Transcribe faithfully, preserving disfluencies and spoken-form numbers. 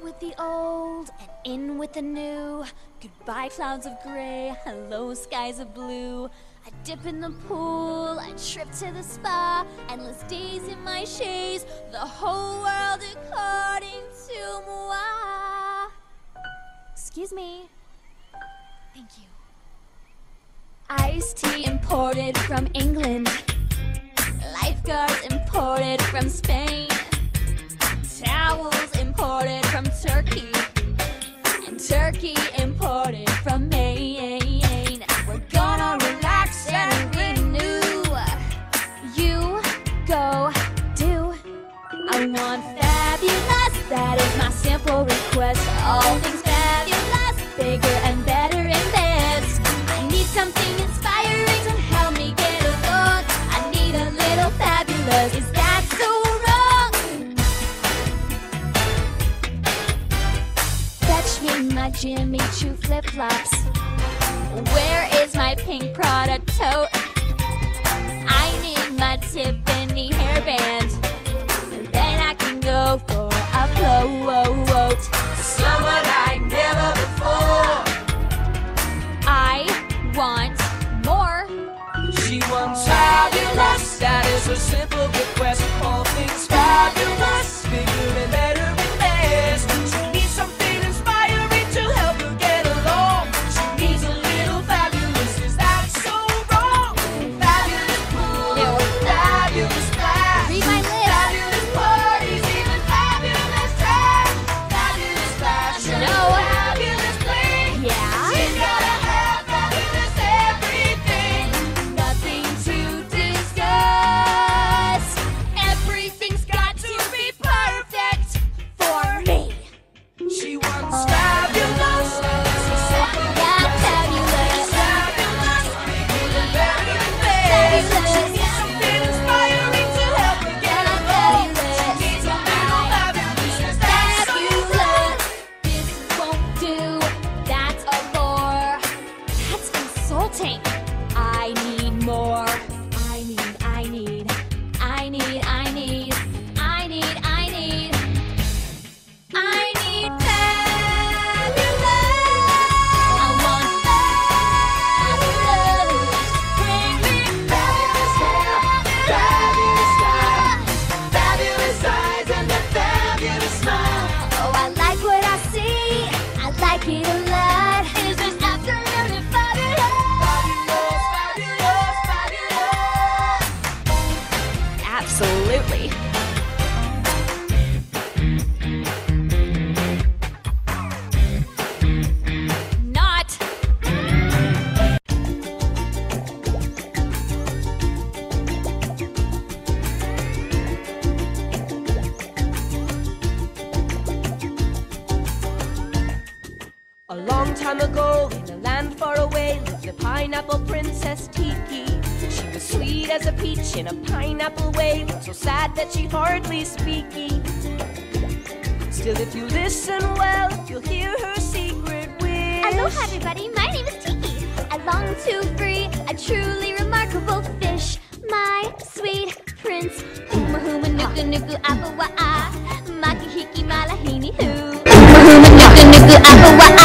Out with the old and in with the new. Goodbye clouds of gray, hello skies of blue. I dip in the pool, I trip to the spa. Endless days in my chaise, the whole world according to moi. Excuse me. Thank you. Iced tea imported from England. Lifeguards imported from Spain. Towels imported from Turkey. And turkey imported from Maine. We're gonna relax and renew. You go do. I want fabulous, that is my simple request. All things fabulous, bigger and better and best. I need something inspiring to help me get along. I need a little fabulous, is that so wrong? Fetch me my Jimmy Choo flip-flops. Where is my pink Prada tote? I need my Tiffany hairband. Then I can go for a float. Someone like never before. I want more. She wants fabulous, that is her simple request. All things fabulous, bigger and better and best. She needs something inspiring to help her get along. She needs a little fabulous, is that so wrong? Fabulous pool, Ew. fabulous splash. Read my lips. Fabulous parties, even fabulous trash. Fabulous fashion, No. fabulous bling. Yeah? She's gotta have fabulous everything. Nothing to discuss. Everything's got to be perfect for me. She wants fabulous. Yeah, fabulous. Fabulous. Bigger and better and best. She needs something inspiring to help her get along. She needs a little fabulous. Is that so wrong? This won't do. That's a bore. That's insulting. I need more. I need, I need, I need, I need, I need, I need, I need fabulous. I want fabulous. Bring me Fabulous hair, fabulous style, fabulous eyes and a fabulous smile. Oh, I like what I see. I like it a lot. Is this absolutely fabulous? Fabulous, fabulous, fabulous. Absolutely. Not. A long time ago, in a land far away, lived a pineapple princess Tiki. She was sweet as a peach in a pineapple way, but so sad that she hardly speaky. Still, if you listen well, you'll hear her secret wish. Aloha, everybody. My name is Tiki. I long to free a truly remarkable fish. My sweet prince. Huma huma nuku nuku apa wa'a. Makihiki malahini hu. Huma huma nuku nuku apa wa'a.